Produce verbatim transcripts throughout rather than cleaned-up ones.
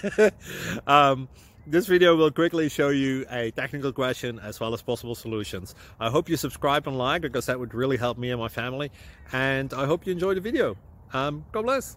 um, this video will quickly show you a technical question as well as possible solutions. I hope you subscribe and like, because that would really help me and my family. And I hope you enjoy the video. Um, God bless.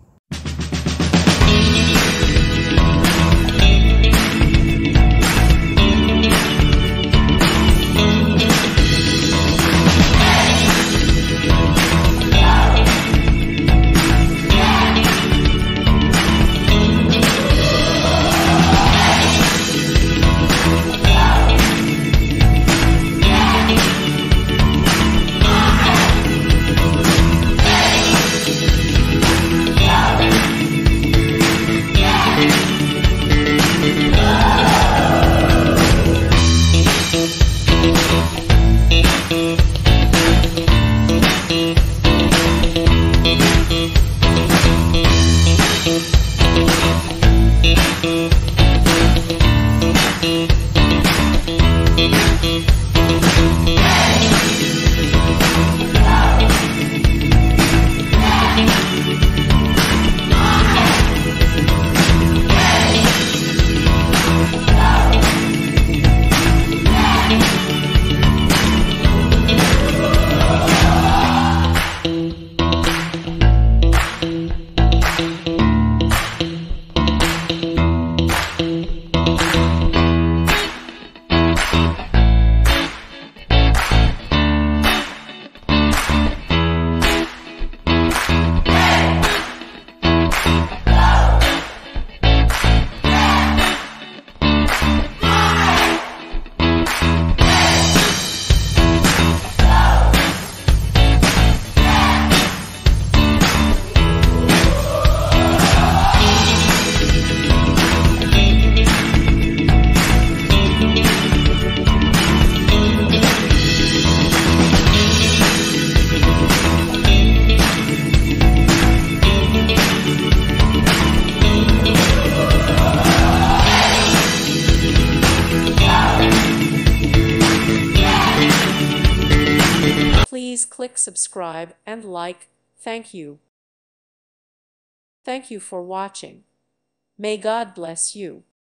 Please click subscribe and like. Thank you. Thank you for watching. May God bless you.